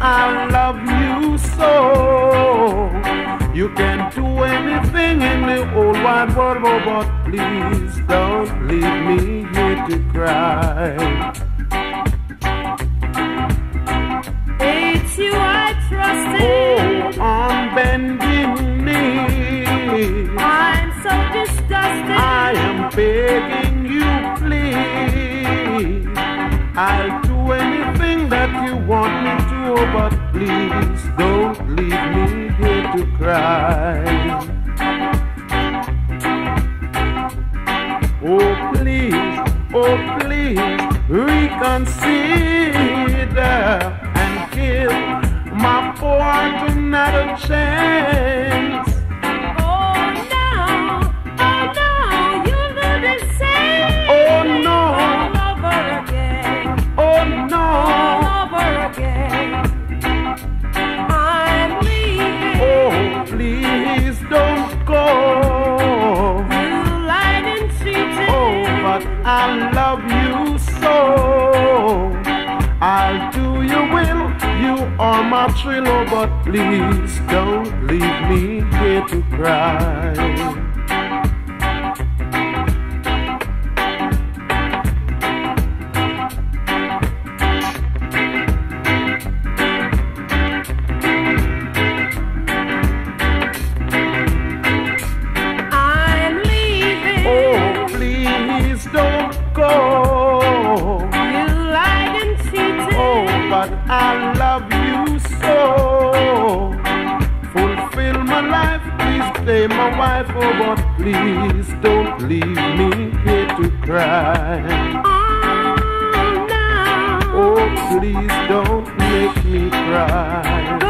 I love you so. You can do anything in the whole wide world, but please don't leave me here to cry. It's you I trust in. Oh, on bending knee, I'm so disgusted. I am begging you, please. I'll do anything that you want me to, but please don't leave me here to cry. Oh please, reconsider and give my fortune a chance. Oh no, you do the same. Oh no, all over again. oh no, All over again. I'm leaving. oh please don't go. You lied and cheated. Oh, but I love you so. I'll do your will, you are my thrill, but please don't leave me here to cry. I'm leaving. Oh, please don't go. You lied and cheated. Oh, but I love you so. Fulfill my life, please stay my wife. Oh, but please don't leave me here to cry. Oh no. Oh, please don't make me cry.